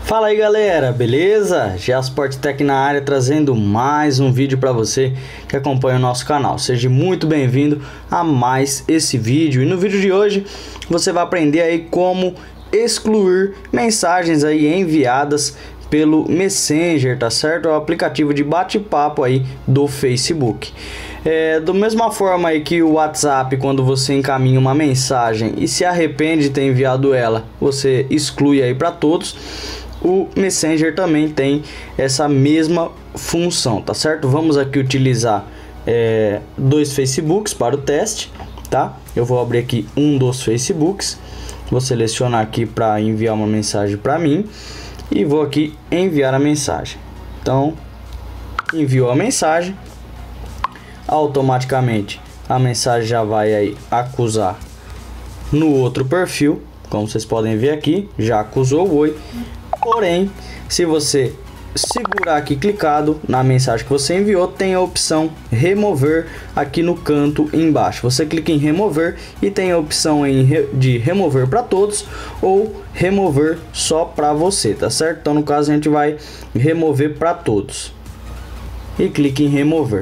Fala aí galera, beleza? Giasport Tech na área, trazendo mais um vídeo para você que acompanha o nosso canal. Seja muito bem-vindo a mais esse vídeo. E no vídeo de hoje você vai aprender aí como excluir mensagens aí enviadas pelo Messenger, tá certo? É o aplicativo de bate-papo aí do Facebook. Da mesma forma aí que o WhatsApp, quando você encaminha uma mensagem e se arrepende de ter enviado ela, você exclui aí para todos. O Messenger também tem essa mesma função, tá certo? Vamos aqui utilizar dois Facebooks para o teste, tá? Eu vou abrir aqui um dos Facebooks, vou selecionar aqui para enviar uma mensagem para mim e vou aqui enviar a mensagem. Então, enviou a mensagem, automaticamente a mensagem já vai aí acusar no outro perfil, como vocês podem ver aqui, já acusou o oi. Porém, se você segurar aqui clicado na mensagem que você enviou, tem a opção remover aqui no canto embaixo. Você clica em remover e tem a opção de remover para todos ou remover só para você, tá certo? Então no caso a gente vai remover para todos e clique em remover.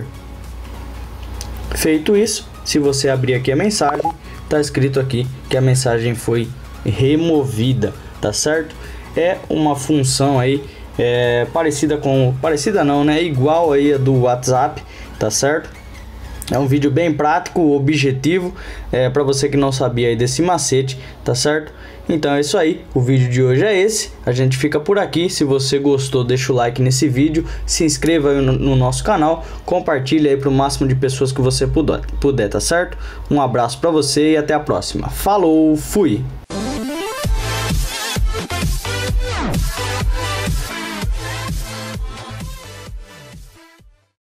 Feito isso, se você abrir aqui a mensagem, tá escrito aqui que a mensagem foi removida, tá certo? É uma função aí parecida não, né? Igual aí a do WhatsApp, tá certo? É um vídeo bem prático, objetivo, para você que não sabia aí desse macete, tá certo? Então é isso aí, o vídeo de hoje é esse, a gente fica por aqui. Se você gostou, deixa o like nesse vídeo, se inscreva aí no nosso canal, compartilhe aí para o máximo de pessoas que você puder, tá certo? Um abraço para você e até a próxima. Falou, fui!